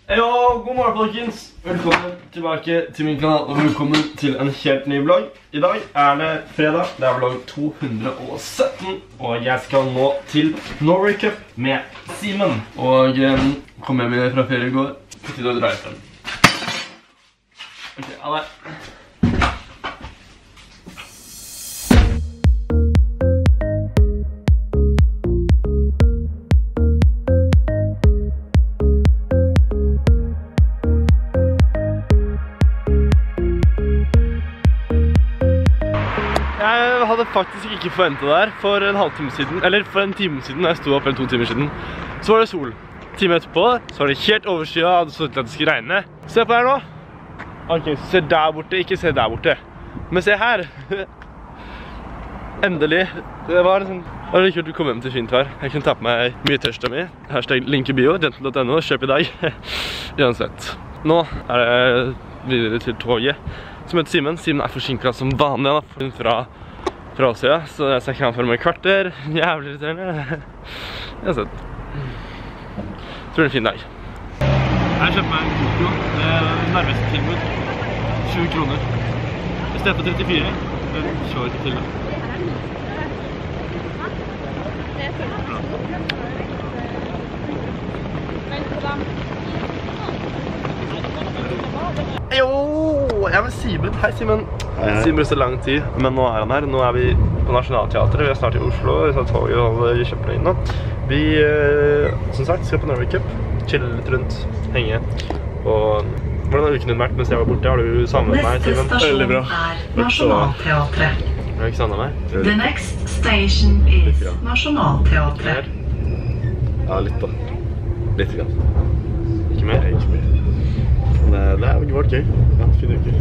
Ja, god morgen folkens. Velkommen tilbake til min kanal og velkommen til en helt ny vlogg. I dag er det fredag, det er vlogg 217, og jeg skal nå til Norway Cup med Simen. Og kom hjem fra ferie i går, til å dra i frem. Ok, ha det. Jeg hadde faktisk ikke forventet det her for en halvtime siden, eller for en time siden, da jeg stod opp, eller 2 timer siden. Så var det sol. Time etterpå, så var det helt overskyet, og det så ut at det skulle regne. Se på her nå. Ok, se der borte, ikke se der borte. Men se her. Endelig. Det var litt kult å komme hjem til fint vær. Jeg kunne ta på meg mye tørsta mi. Hashtag link i bio, dental.no, kjøp i dag. Uansett. Nå er det videre til toget. Som heter Simen. Simen er forsinket som vanlig, han er fra Åsøya, så jeg ser ikke han for meg kvarter. Jævlig irriterende. Uansett. Tror det er en fin dag. Jeg kjøpte meg en Coco. Det er nærmeste tilbud. 20 kroner. I stedet for 34. Det slår ikke til det. Jo, jeg er med Simen. Hei Simen. Simen brukte lang tid, men nå er han her. Nå er vi på Nationaltheatret. Vi er snart i Oslo. Vi tar toget og holder kjøpene inn nå. Vi, som sagt, skal på Norway Cup. Chille litt rundt, henge. Og hvordan har uken din vært mens jeg var borte? Har du savnet meg, Simen? Veldig bra. Neste stasjon er Nationaltheatret. Har du ikke savnet meg? The next station is Nationaltheatret. Ja, litt da. Litt grann. Ikke mer? Ikke mer. Men det har vært gøy. Ja, fin uke.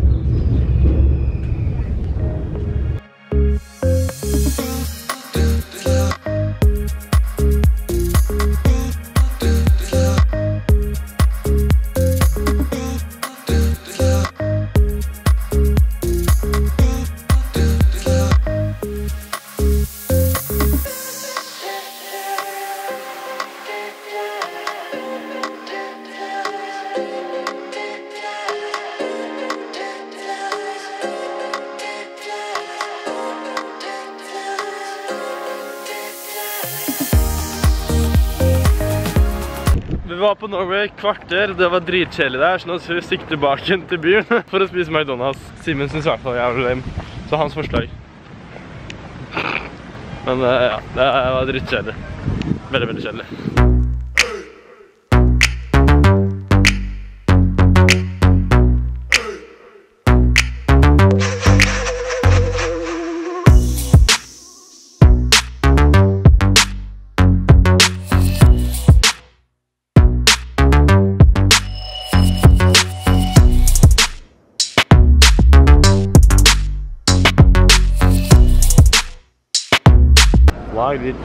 Vi var på Norway kvarter, det var dritkjedelig der, så nå skal vi stikke tilbake til byen for å spise McDonald's. Simen synes i hvert fall jævlig lame, så hans forslag. Men ja, det var dritkjedelig. Veldig, veldig kjedelig. Lag litt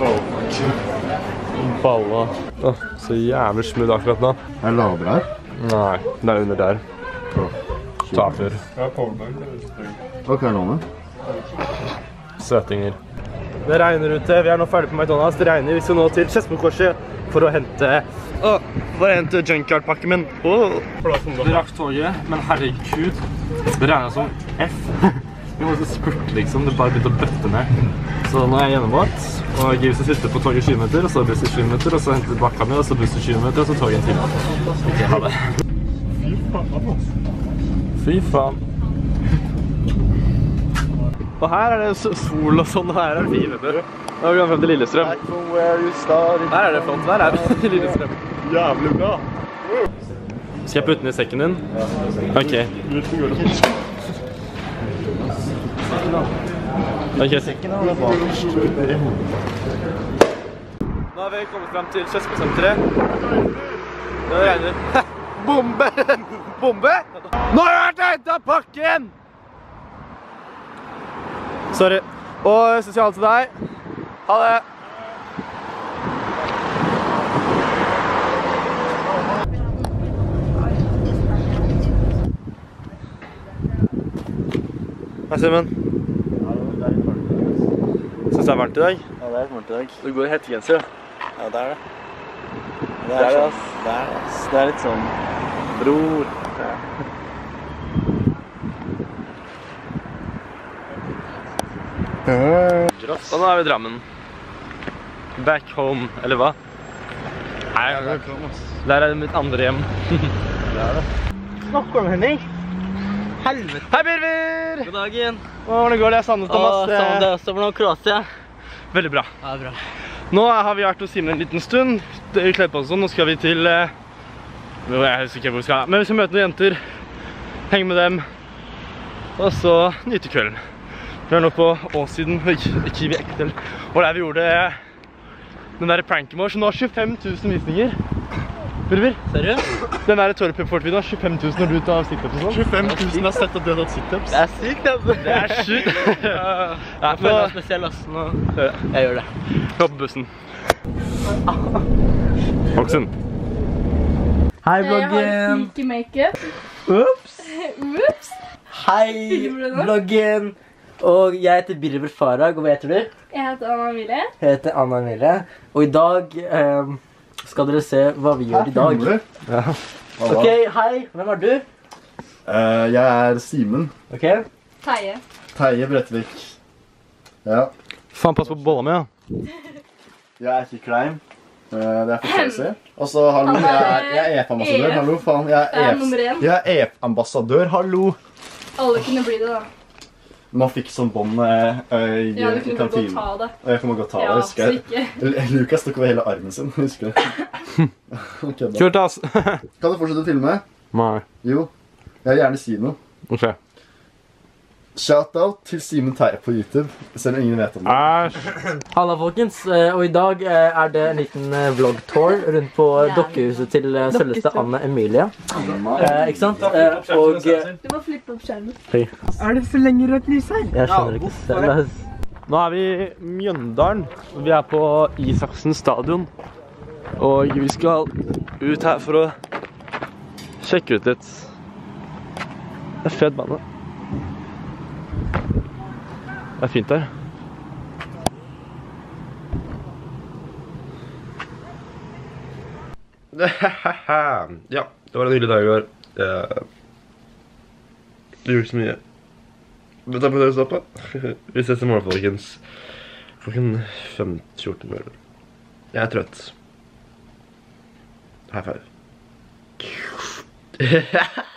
balla. Så jævlig smooth akkurat nå. Er det lavere her? Nei, det er under der. Tafer. Ok, nå med. Søtinger. Det regner ute. Vi er nå ferdig på McDonald's. Det regner. Vi skal nå til Skedsmokorset for å hente junkyard-pakken min. Vi rakk toget, men herregud, det regner som F. Vi måtte spurte liksom, det bare begynte å bøtte ned. Så nå er jeg gjennomvått, og jeg vil sitte på toget 20 minutter, og så buss i 20 minutter, og så henter bakka mi, og så buss i 20 minutter, og så toget en time. Ok, ha det. Fy faen. Og her er det sol og sånn, og her er det fint, vet du. Nå har vi kommet frem til Lillestrøm. Her er det flott, der er det Lillestrøm. Jævlig bra. Skal jeg putte den i sekken din? Ok. Ok, sekken er det bakerst. Nå har vi kommet frem til Skedsmosenteret. Det regner. Bombe! Bombe? Nå har jeg vært og hentet pakken! Sorry. Og jeg skal ha til deg. Ha det! Hei, Simen. Synes det er varmt i dag? Ja, det er varmt i dag. Du går i hettegenser, ja. Ja, det er det. Det er det, ass. Det er litt sånn bror. Og nå er vi i Drammen. Back home, eller hva? Nei, der er det mitt andre hjem. Det er det. Snakker du om Henning? Helvete. Hei, Birger! God dagen. Hvordan går det? Jeg savnet Thomas. Sammen det også for noe Kroatia. Veldig bra. Ja, bra. Nå har vi vært hos Simen en liten stund. Det er kledd på oss sånn. Nå skal vi til... jeg husker ikke hvor vi skal. Men vi skal møte noen jenter. Henge med dem. Og så nyte kvelden. Vi er nå på Åssiden. Ikke vi ekkel. Og der vi gjorde den der pranken vår. Så nå har 25 000 visninger. Birger? Seriøst? Den der toiletpaper-videoen har 25 000 når du tar sit-ups og sånn. 25 000 har sett at du har tatt sit-ups. Det er sykt, altså. Det er sykt. Jeg føler meg spesiell, altså. Nå. Jeg gjør det. Hør på bussen. Oksen. Hei, Jeg har vloggen. ikke make-up. Ups. Ups. Hei, Filmer du nå? vloggen. Og jeg heter Birger Farag, og hva heter du? Jeg heter Anna Emilie. Jeg heter Anna Emilie. Og i dag skal dere se hva vi gjør i dag. Ja. Ok, hei. Hvem er du? Jeg er Simen. Ok. Teie. Teie Brettvik. Ja. Faen, pass på bolla mi, ja. Jeg er ikke klein. Det er forståelse. Og så, hallo, jeg er EF-ambassadør. Hallo, faen. Det er nummer 1. Jeg er EF-ambassadør, hallo. Alle kunne bli det, da. Man fikk sånn bånd i Ja, du kunne gå og kantinen. ta det. Og jeg kommer godt ta det, Ja, husker så jeg. ikke. Lukas tok over hele armen sin, husker jeg. Okay, da. Kult, ass. Kan du fortsette å filme? Nei. Jo. Jeg vil gjerne si noe. Ok. Shoutout til Simen Teie på YouTube, selv om ingen vet om det. Æsj. Halla, folkens. Og i dag er det en liten vlog-tour rundt på dokkehuset til selveste Anna Emilie. Ikke sant? Og Du må flippe opp skjermen. er det for lenge rødt lys her? Jeg skjønner ikke. La oss... Nå er vi i Mjøndalen. Vi er på Isaksen stadion. Og vi skal ut her for å sjekke ut litt. Det er fet bane. Det er fint der. Ja, det var en hyggelig dag i går. Det gjorde ikke så mye. Men det er på det å stoppe. Vi ses i morgen, folkens. Klokken 5:14. Jeg er trøtt. High five.